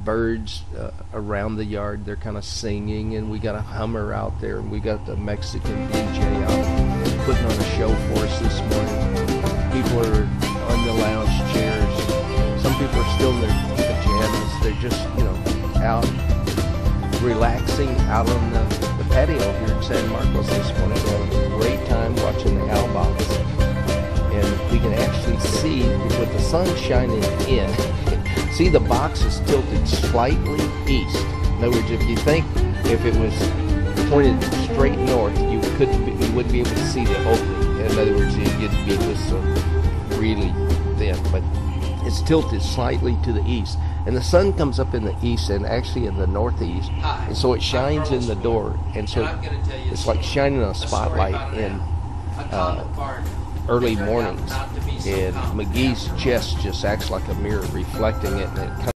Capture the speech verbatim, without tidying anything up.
birds uh, around the yard. They're kind of singing, and we got a Hummer out there, and we got the Mexican D J out putting on a show for us this morning. People are on the lounge chairs. Some people are still in their pajamas. They're just, you know, out relaxing out on the, the patio here in San Marcos this morning. We had a great time watching the owl box. And we can actually see, with the sun shining in, see the box is tilted slightly east. In other words, if you think if it was pointed straight north, you couldn't, be, you wouldn't be able to see the opening. In other words, you'd be just uh, really thin, but it's tilted slightly to the east. And the sun comes up in the east and actually in the northeast, and so it shines in the door, and so it's like shining a spotlight in uh, early mornings, and McGee's chest just acts like a mirror reflecting it, and it kind